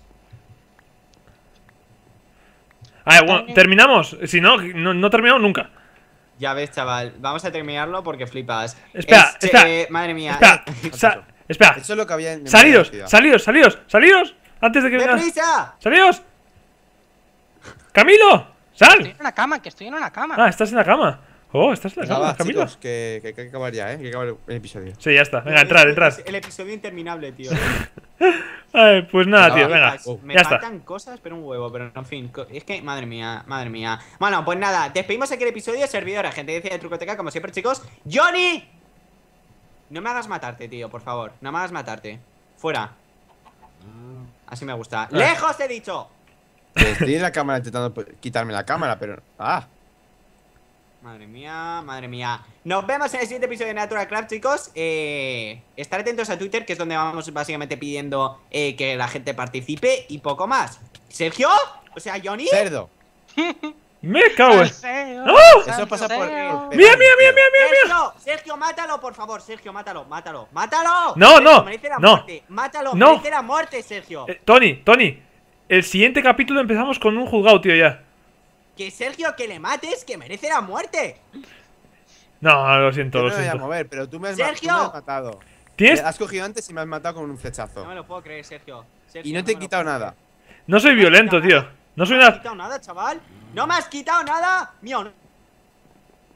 A ver, bueno, También- terminamos. Si no, no, no terminamos nunca. Ya ves, chaval. Vamos a terminarlo porque flipas. Espera, Es- espera. eh, madre mía. Espera, eh, sa- espera. Eso es lo que había en. en Salidos, la ciudad. salidos, salidos, salidos. Antes de que vengas. ¡Deprisa! ¡Salidos! ¡Camilo! Estoy ¡Sal! en una cama, que estoy en una cama. Ah, estás en la cama. Oh, estás en la Venga, cama, va, Camilo. chicos, que, que hay que acabar ya, eh. Que hay que acabar el episodio. Sí, ya está. Venga, entrar, entrar. El episodio interminable, tío. Ay, pues nada, Venga, tío, va, venga. Flipas. Oh, Me ya está. faltan cosas, pero un huevo, pero en fin. co- Es que, madre mía, madre mía. Bueno, pues nada, despedimos aquí el episodio. Servidora, gente decía de Trucoteca, como siempre, chicos. ¡Johnny! No me hagas matarte, tío, por favor. No me hagas matarte. Fuera. Así me gusta. ¡Lejos, he dicho! Que estoy en la cámara intentando pues, quitarme la cámara, pero. ¡Ah! Madre mía, madre mía. Nos vemos en el siguiente episodio de Natural Craft, chicos. Eh, estar atentos a Twitter, que es donde vamos básicamente pidiendo eh, que la gente participe y poco más. ¿Sergio? O sea, Johnny. ¡Cerdo! Me cago en. Salseo, ¡No! Eso pasa por. salseo. Mira, mira, mira, mira, mira. Sergio, Sergio, mátalo, por favor. Sergio, mátalo, mátalo, mátalo. No, Sergio, no, merece la no. muerte. Mátalo, No. merece la muerte, Sergio. Eh, Tony, Tony. El siguiente capítulo empezamos con un juzgado, tío, ya. Que Sergio, que le mates, que merece la muerte. No, lo siento, Yo lo no me voy a siento. mover, pero tú me has, ma- tú Sergio. me has matado. ¿Tienes? Me has cogido antes y me has matado con un flechazo. No me lo puedo creer, Sergio. Sergio, Y no te he me lo quitado puedo nada. No soy violento, tío. No soy ¿No me has una. quitado nada, chaval? ¿No me has quitado nada? Mío, no.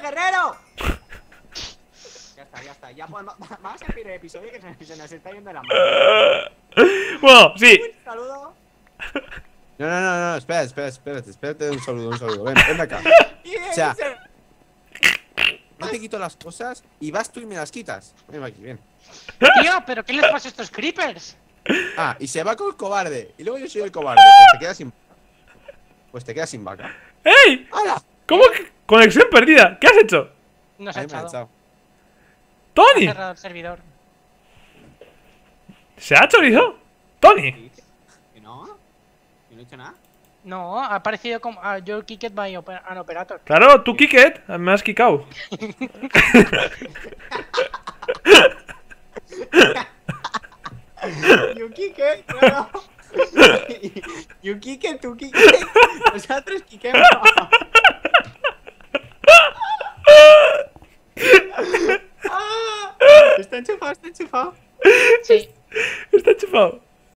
guerrero! Ya está, ya está. Ya podemos- vamos a empezar el episodio que se, se nos está yendo la mano. Bueno, sí. Un saludo. No, no, no, no, espera, espera, espérate, espérate un saludo, un saludo. Ven, ven acá. Y O sea, se- no te quito las cosas y vas tú y me las quitas. Ven aquí, ven. Tío, ¿pero qué les pasa a estos creepers? Ah, y se va con el cobarde. Y luego yo soy el cobarde. Pues te quedas sin. Pues te quedas sin vaca. ¡Ey! ¡Hala! ¿Cómo que? Conexión perdida. ¿Qué has hecho? Nos ha Ahí me ha echado. echado. Ha ¡Tony! cerrado el servidor. ¿Se ha chorizado? ¡Tony! ¿Que no? ¿Que no he hecho nada? No, ha aparecido como a Your Kicked by oper- an Operator. Claro, tú Kicket, me has kicado. Yukike, claro. Yukike, tú Kike. Nosotros Kikemos. Ah, está enchufado, está enchufado.